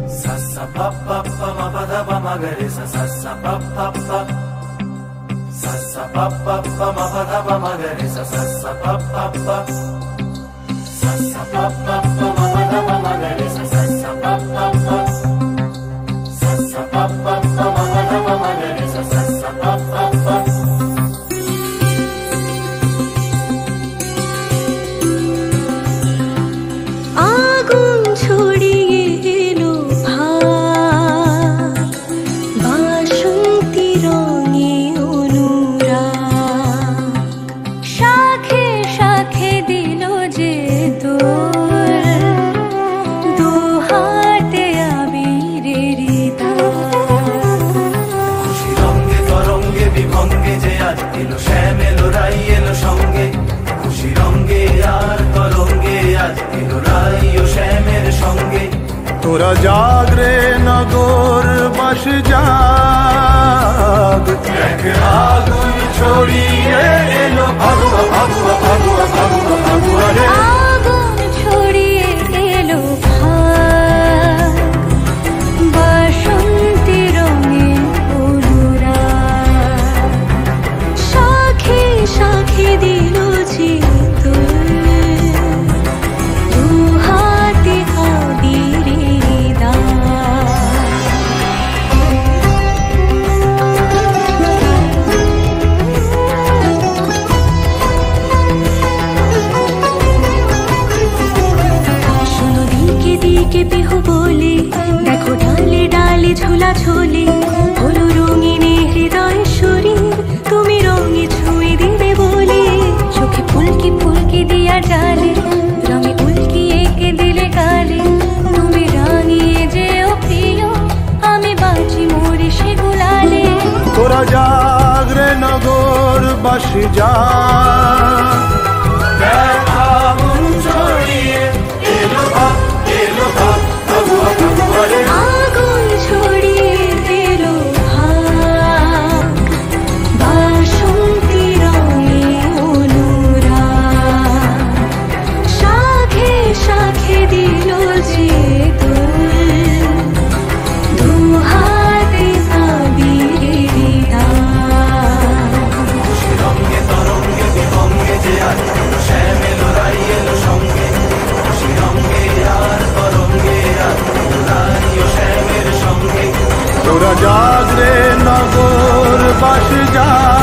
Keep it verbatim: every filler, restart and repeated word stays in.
sa sa pa pa pa ma pa da pa ma ga re sa sa sa pa pa pa sa sa pa pa pa ma pa da pa ma ga re sa sa sa pa pa pa sa sa pa pa pa ma pa da pa ma ga re sa sa sa pa pa pa sa sa pa pa pa ma pa da pa ma ga re sa sa sa pa pa pa আগুন ছড়িয়ে এলো ভাগ বাসন্তী রঙে অনুরাগ শাখে শাখে দিল যে তোর দুহাতে আবিরের খুশি রঙে তরঙ্গে বিভঙ্গে যে আজ এলো শ্যাম এলো রাই এলো সঙ্গে খুশি রঙে আর তরঙ্গে আজ এলো রাই ও শ্যামের সঙ্গে তোরা জাগ রে নগর বাস জাগ এক আগুন ছড়িয়ে এলো ফাগুয়া ফাগুয়া ফাগুয়া ফাগুয়া ফাগুয়া রে আগুন ছড়িয়ে এলো ভাগ বাসন্তী রঙে অনুরাগ শাখে শাখে দিল যে তোর দুহাতে আবিরের দাগ শোনো দিকে দিকে বিহু বলে দেখো ডালে ডালে ঝোলা ঝোলে হলো রঙিনে হৃদয় শরীর তুমি রঙে ছুঁয়ে দিবে বলে চোখে ফুলকি ফুলকি দিয়া জালে রঙে উল্কি এঁকে দিলে গালে তুমি রাঙিয়ে যেও প্রিয় আমি বাঁচি মরে সে গুলালে তোরা জাগ রে নগর বাস জাগ এক আগুন ছড়িয়ে এলো ভাগ এলো ভাগ ফাগুয়া ফাগুয়া রে আগুন ছড়িয়ে এলো ভাগ বাসন্তী রঙে অনুরাগ শাখে শাখে দিল যে তোর দুহাতে আবিরের দাগ খুশি রঙে তরঙ্গে বিভঙ্গে যে আজ এলো শ্যাম এলো রাই এলো সঙ্গে খুশি রঙে আর তরঙ্গে আজ এলো রাই ও শ্যামের সঙ্গে তোরা জাগ রে নগর বাস জাগ